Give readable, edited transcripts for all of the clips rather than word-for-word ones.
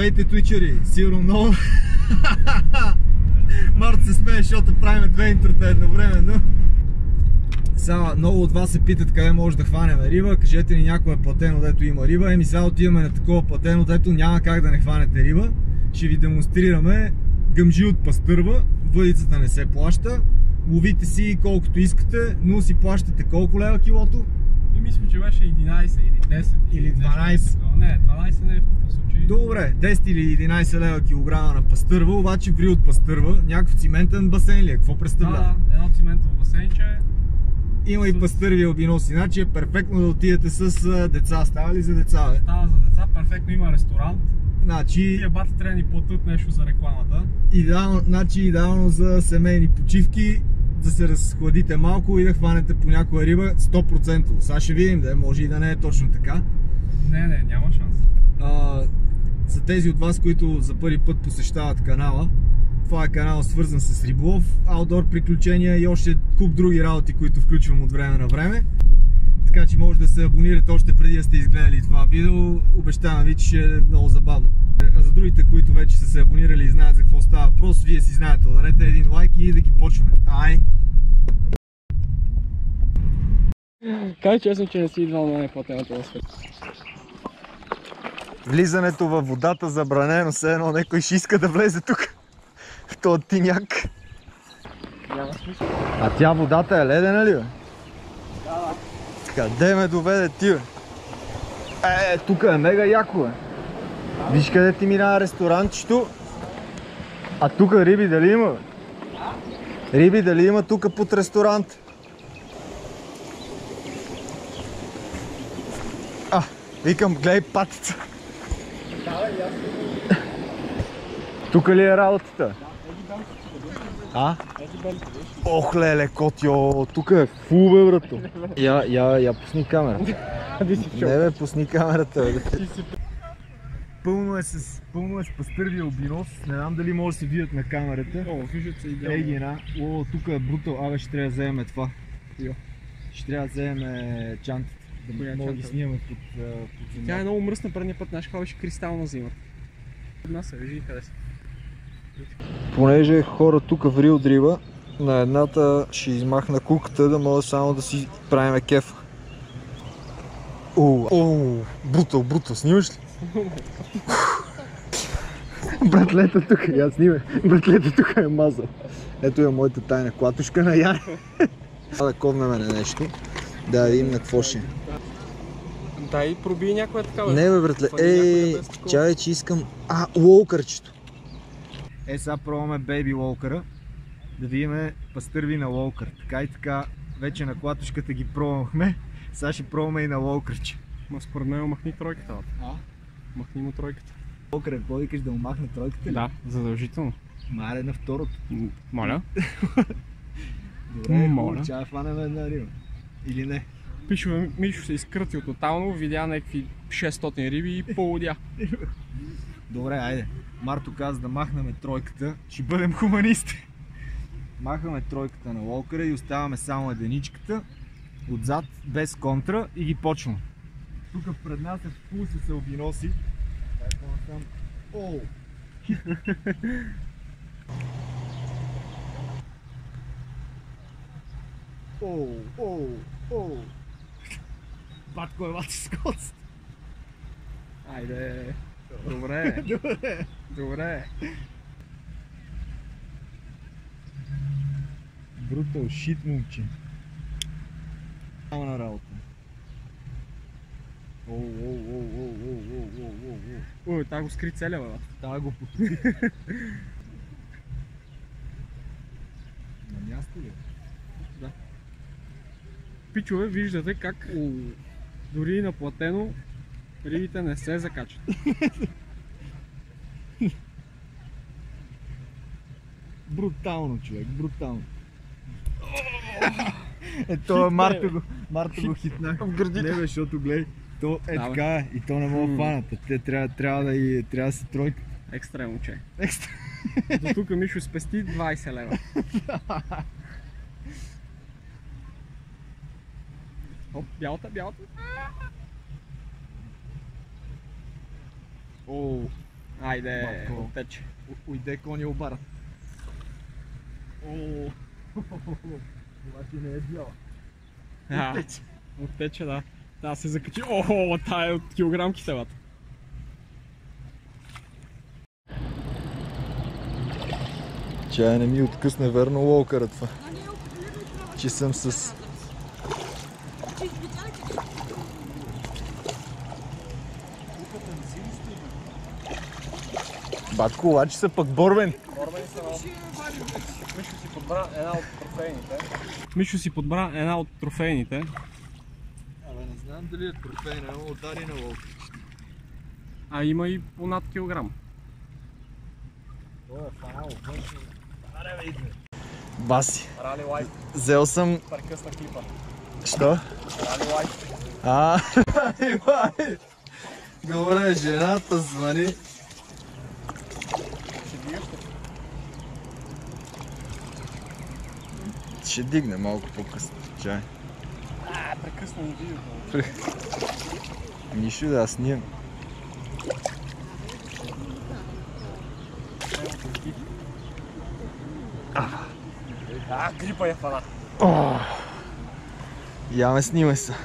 Здравейте, твичери! Сигурно много... Март се смее, защото правим две интрота едновременно. Сега много от вас се питат къде може да хванем риба. Кажете ни някое платено, дето има риба. Еми сега отиваме на такова платено, дето няма как да не хванете риба. Ще ви демонстрираме гъмжи от пастърва. Въдицата не се плаща. Ловите си колкото искате, но си плащате колко лева килото? И мисля, че беше 11 или 10 или 12. Не, 12 не е в такъв случай. Добре, 10 или 11 лева килограма на пастърва, обаче ври от пастърва. Някакъв циментен басейн ли е? Какво представлява? Да, едно циментово басейнче. Има и пастърви албиноси, значи е перфектно да отидете с деца. Става ли за деца, бе? Става за деца, перфектно има ресторант. Значи... Тия бати трябва да ни платят нещо за рекламата. Идеално за семейни почивки, да се разхладите малко и да хванете по някоя риба 100%. Сега ще видим, да може и да не е точно така. Не, няма шанс. За тези от вас, които за първи път посещават канала, това е канал свързан с риболов, аутдор приключения и още куп други работи, които включвам от време на време. Така че може да се абонирате още преди да сте изгледали това видео. Обещавам ви, че ще е много забавно. А за другите, които вече са се абонирали и знаят за какво става въпрос, вие си знаете, ударете един лайк и да ги почваме. Ай! Кай честно, че не си идвал на неплатената възпит. Влизането във водата забранено, все едно някой ще иска да влезе тук. В този тиняк. Няма смисъл. А тя водата е ледена ли, бе? Да. Къде ме доведе ти, бе? Тук е мега яко, бе. Виж къде ти минава ресторантчето. А тук риби дали има, бе? Риби дали има тук под ресторант? Викам, гледай патица. Тук ли е работата? Ох, леле, котио, тук е фул, бе, брато. Я пусни камерата. Не, бе, пусни камерата, бе. Пълно е с пастърви албинос. Не знам дали може да се видят на камерата. Виждат се идеално. Егина. Тук е брутал. Абе, ще трябва да вземем това. Ще трябва да вземем чантата. Да мога да ги снимаме под земята. Тя е много мръсна, предния път нашия беше кристална зима. Една се вижи къде са. Понеже хора тук ври от риба, на едната ще измахна куката, да мога само да си правиме кефа. Брутал, снимаш ли? Братлета тук, я снимай. Братлета тук е мазал. Ето е моята тайна клатушка на Яне. Да ковнем на нещо, да видим на какво ще. Дай проби някоя такава. Не, бе, братле, чакай, че искам... лоукърчето. Сега пробваме бейби лоукъра, да видим пастърви на лоукър. Така и така, вече на клатушката ги пробвахме, сега ще пробваме и на лоукърче. Ма според мен махни тройката. Махни му тройката. Лоукър, какво викаш, да му махне тройката ли? Да, задължително. Маре на второто. Моля? Добре, получава хванем една риба. Или не? Мишо се изкрътил тотално, видя някакви 600 риби и полудя. Добре, айде. Марто каза да махнем тройката, ще бъдем хуманисти. Махаме тройката на лоукъра и оставаме само единичката отзад, без контра и ги почваме. Тук пред нас е фул с албиноси. Батко е бати скост. Айде. Добре. Добре. Брутал шит, момче. Само на работа. Тая го скри целя, бе. Тая го потопи. На място ли? Да. Пичове, виждате как дори на платено рибите не се закачат. Брутално, човек, брутално. Ето Марто го хитнах в гърдите. Не бе, защото гледай, то е така е и то не мога да хванат. Те трябва да си тройка. Екстра е, момче. До тук Мишо спести 20 лева. Оп, бялата. Айде, оттече. Уйде коня обара. Обаче не е бяла. Оттече, да. Тя се закачи. Охо, тая е от килограмки селата. Чая не ми откъсне верно лоукъра това. Че съм с... Батко, обаче са пък борбени. Борбени са, но... Мишо си подбра една от трофейните. Мишо си подбра една от трофейните. Абе, не знам дали е трофейна, но удари на лоукър. А има и по над килограм. Баси. Рали лайк. Взел съм... Прекъсна клипа. Що? Рали лайк. Добре, жената звъни. Ще дигаш ли? Ще дигне малко по-късно. Чай. Прекъсна ми видеото. Нищо да снимам. Клипа я фана. Я ме снимай се.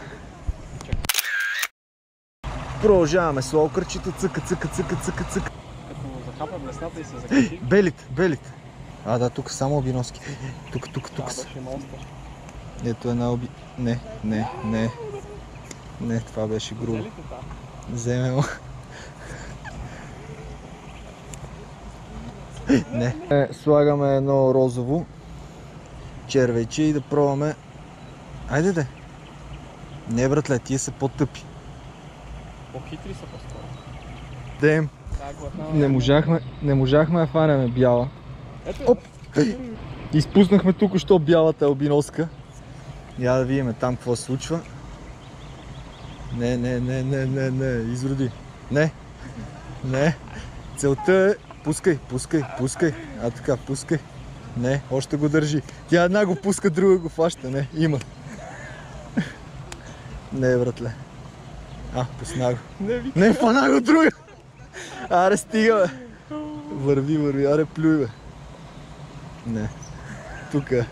Продължаваме с лоукърчето. Цъка. Като захапа блесната и се закачи. Белите. Да, тук само обиноски. Тук. Беше монстър. Ето една Не, това беше грубо. Вземе му. Не. Слагаме едно розово червейче и да пробваме. Айде де. Не, братле, тия са по-тъпи. По-хитри са по-скоро. Дем. Не можахме да фанеме бяла. Ето. Изпуснахме тук що бялата албиноска. Я да видим там какво се случва. Не, изроди. Не. Целта е... Пускай. Така, пускай. Не, още го държи. Тя една го пуска, друга го фаща. Не, има. Не, братле. Пусна го. Не, фана го друга. Аре, стига, бе. Върви. Аре, плюй, бе. Не. Тука.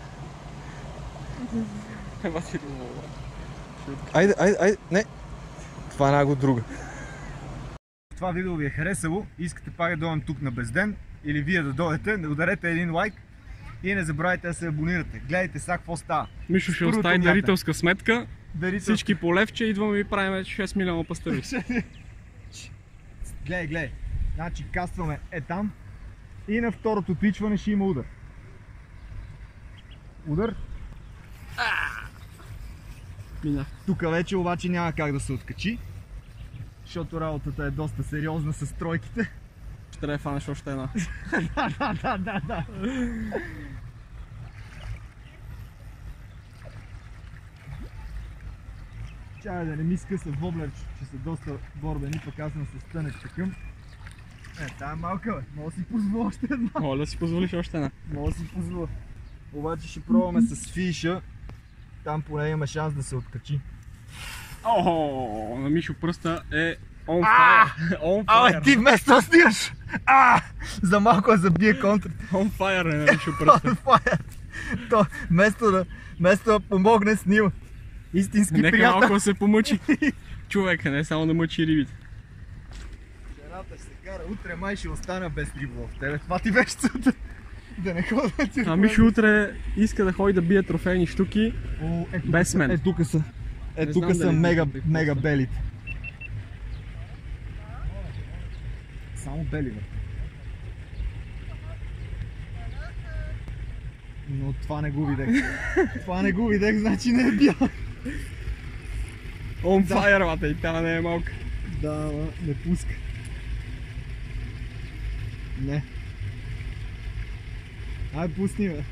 Айде. Не. Фана го друга. Това видео ви е харесало, искате пак да дойдем тук на Безден или вие да дойдете, да ударете един лайк и не забравяйте да се абонирате. Гледайте сега какво става. Мишо ще остави дарителска сметка. Всички по левче идваме и правим 6 милиона пастърви. Гледай. Значи кастваме там и на второто твичване ще има удар. Удар. Тук вече обаче няма как да се откачи, защото работата е доста сериозна с тройките. Ще трябва да фанеш още една. Да. Чай да не ми скъса воблер, че са доста борбени, пък аз съм с тънък такъм. Тая малка, бе. Мога да си позволя още една. Мога да си позволиш още една. Мога да си позволя. Обаче ще пробваме с фиша. Там поне имаме шанс да се откачи. На Мишо пръста е on fire. Абе, ти вместо да снимаш! За малко да забие контра. On fire е на Мишо пръста. On fire. То, вместо да помогне, снима. Истински приятел. Нека малко да се помъчи. Човека, не само да мъчи рибите. Жената ще се кара, утре май ще остана без риболов. Тебе това ти беше целта. Да не ходя да ти... Мишо утре иска да ходи да бие трофейни щуки без мен. Тук са. Тук са мега белите. Само бели, бе. Но това не го видех. Значи не е бял. On fire, бата, и тя не е малка. Да, не пуска. Не. Ай, пусни, бе.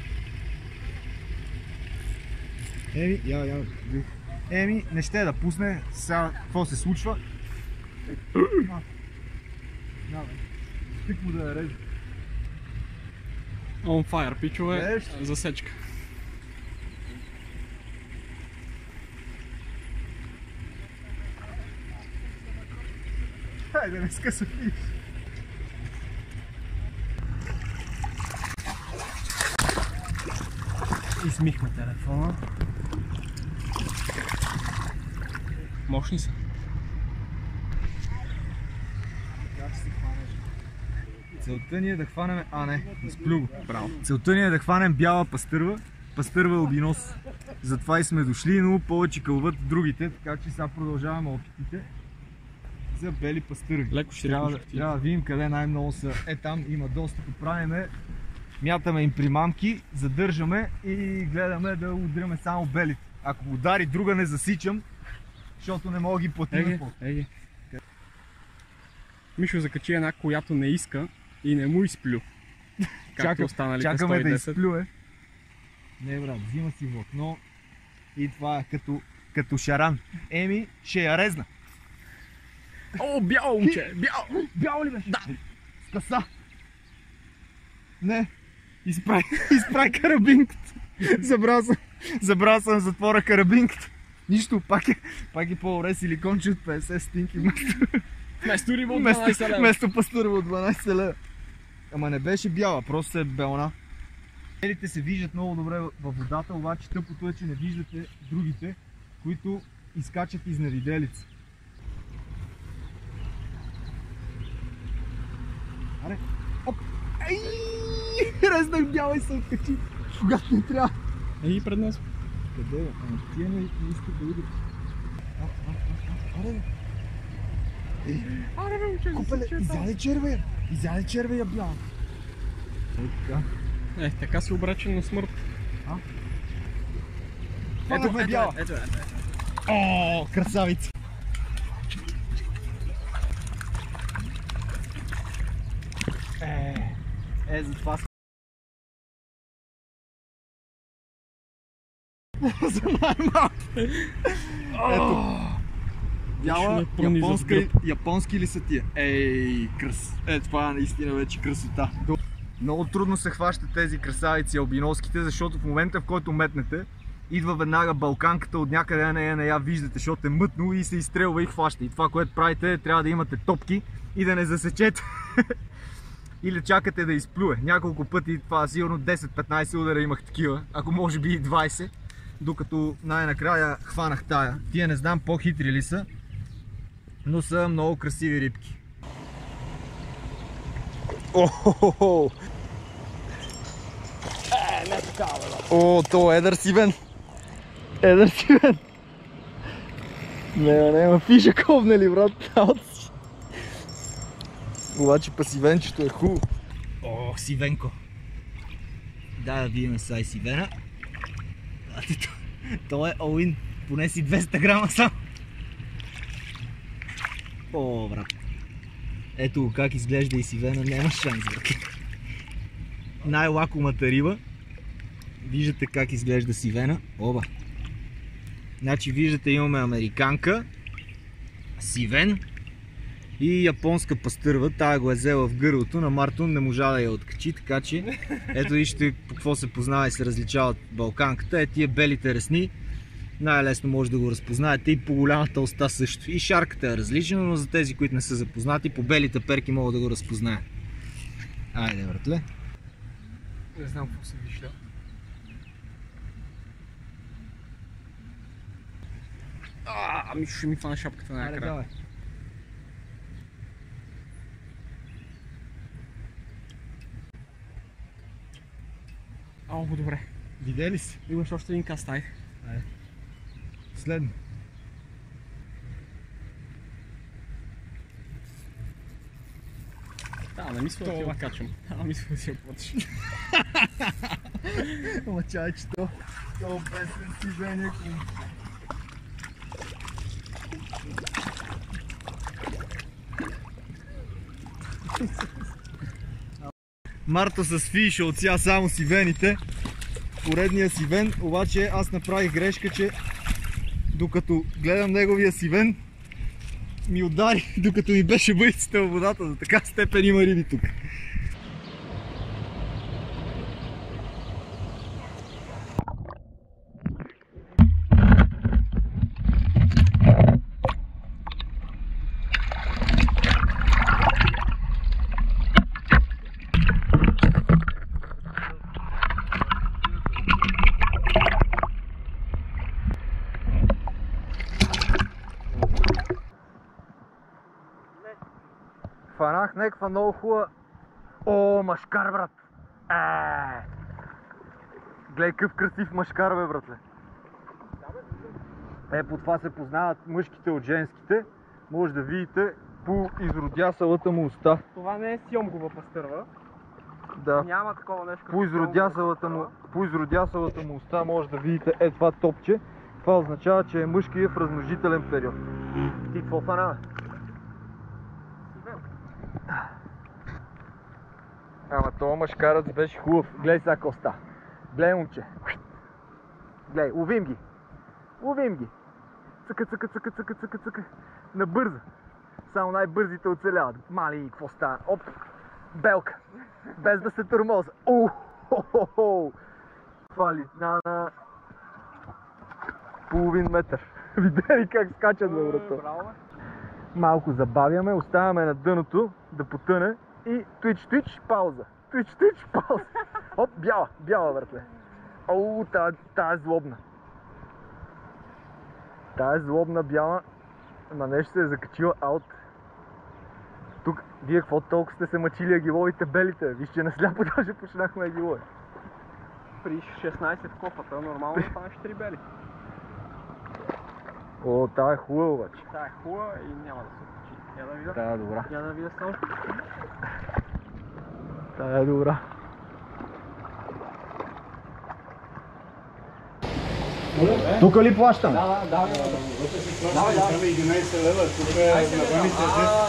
Не ще да пусне. Сега какво се случва? Стик му да я реже. On fire, пичове, засечка. Хайде, не скъса фиш. Смихме телефона. Мощни са. Целта ни е да хванем... изплю. Браво. Целта ни е да хванем бяла пастърва. Пастърва е обинос. Затова и сме дошли, но повече кълват другите, така че сега продължаваме опитите за бели пастърви. Леко ще трябва да видим къде най-много са. Там има доста. Правиме, мятаме им примамки, задържаме и гледаме да удряме само белите. Ако удари друга, не засичам, защото не мога да ги платим. Мишо закачи една, която не иска и не му изплю. Чакаме да изплюе. Не, брат, взима си влакно и това е като шаран. Ще я резна. О, бяло момче, бяло! Бяло ли беше? Да! С къса! Не! Изправи карабинката. Забрал съм затвора карабинката. Нищо, пак е по-добре силиконче от 50 стинки вместо риба от 12 лева. Вместо пастърва от 12 лева. Ама не беше бяла, просто е белна. Белите се виждат много добре във водата, обаче тъпото е, че не виждате другите, които изкачат изневиделица. Аре, оп! Ей! Резнах бяла и се откачи, когато не трябва. Ей, пред нас. Къде бе? Ама тия не искат да удрят. Аре бе, момче, купеле, изяде червея бяла. Така. Така си обречен на смърт. Ето бяла. О, красавица. Затова за най-малките. Ето. Бяла, японски ли са тия? Кръс. Това е наистина вече красота. Много трудно се хващат тези красавици албиноските, защото в момента, в който метнете, идва веднага балканката от някъде, не я виждате, защото е мътно и се изстрелва и хваща. И това, което правите, трябва да имате топки и да не засечете. Или чакате да изплюе. Няколко пъти, това сигурно 10-15 удара имах такива, ако може би и 20, докато най-накрая хванах тая. Тия не знам по-хитри ли са, но са много красиви рибки. О, не такава, бе. О, то е едър сивен. Едър сивен. Не, фиша ковнали, брат. Обаче па сивенчето е хубаво. О, сивенко. Да видим сега и сивена. То е all-in. Понеси 200 грама сам. О, брат. Ето го как изглежда и сивена, няма шанс, брат. Най-лакомата риба. Виждате как изглежда сивена. Оба. Значи виждате, имаме американка, сивен и японска пастърва. Тая го е взела в гърлото, на Мартун не можа да я откачи, така че ето вижте по какво се познава и се различава от балканката. Тия белите ресни най-лесно може да го разпознаете и по голямата уста също. И шарката е различна, но за тези, които не са запознати, по белите перки могат да го разпознаят. Айде, братле. Не знам какво се вижда. Ами ще ми хвана шапката накрая. Много добре. Видели си? Имаш още един каст, айде. Следно. Да, не мисля да ти я качвам. Мисля да си я платиш. Ама чай, че то песен си бе някой. Марто с фиш от сега само сивените. Поредния сивен, обаче аз направих грешка, че докато гледам неговия сивен, ми удари, докато ми беше бъйцата във водата. За така степен има риби тук. Фанах някаква много хубава... О, машкар, брат! Гледай какъв красив машкар, бе, братле. По това се познават мъжките от женските. Може да видите по изродясалата му уста. Това не е сьомгова пастърва. Да. Няма такова нещо. По изродясалата му уста може да видите това топче. Това означава, че е мъжкият в размножителен период. Ти какво фана? Ама това машкарът беше хубав. Гледай сега коста. Гледай, момче. Гледай, ловим ги. Ловим ги. Цъка, цъка, цъка, цъка, цъка, цъка. Набърза. Само най-бързите оцеляват. Мали, какво става? Оп! Белка. Без да се тормоза. Хо-хо-хо! Фали на половин метър. Видя ли как скачат на врата? Малко забавяме, оставяме на дъното да потъне и твич, пауза. Твич, пауза. Оп, бяла, братле. Оу, тая е злобна. Тая е злобна бяла, ама нещо се е закачила аут. Тук, вие какво толкова сте се мъчили да ги ловите белите? Виж, че насляпо даже почнахме да ги ловим. При 16 копата нормално да станеш 3 бели. О, тая е хубава обаче. Тая е хубава и няма да се случи. Я да видя. Тая е добра. Я да видя само. Тая е добра. Тук ли плащаме? Да. Давай. 11 лева, тук е на ваните.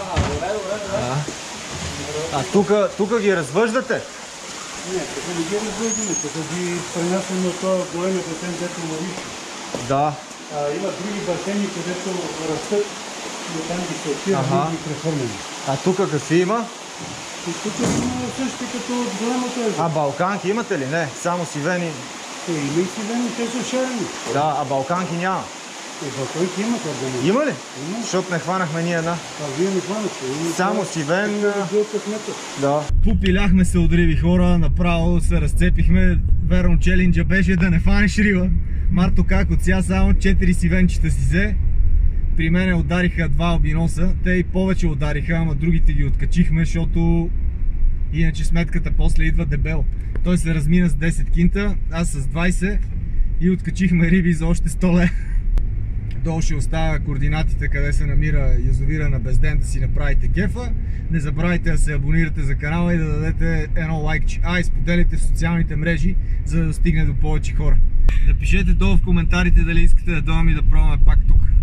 Тук ги развъждате? Не, тук не ги развъждаме, тук ги пренасяме от това големия басейн, дето Маришки. Да. Има други басейни, където растат, но там ги сортират и ги прехвърляме. А тук какви има? И тук има същите като от голямото езеро. А балканки имате ли? Не, само сивени. Има и сивени, те са шарени. Да, а балканки няма. Балканки има как да не. Има ли? Има. Защото не хванахме ние една. Вие не хванахте. Само сивен. Да. Попиляхме се от риби, хора, направо се разцепихме. Верно, челенджа беше да не фанеш риба. Марто как от сега само 4 сивенчета си взе. При мене удариха 2 албиноса. Те и повече удариха, ама другите ги откачихме, защото иначе сметката после идва дебел. Той се размина с 10 кинта, аз с 20 и откачихме риби за още 100 лева. Долу ще оставя координатите къде се намира язовира на Безден да си направите кефа. Не забравяйте да се абонирате за канала и да дадете едно лайкче. И споделяйте в социалните мрежи, за да достигне до повече хора. Напишете долу в коментарите дали искате да дойдем и да пробваме пак тук.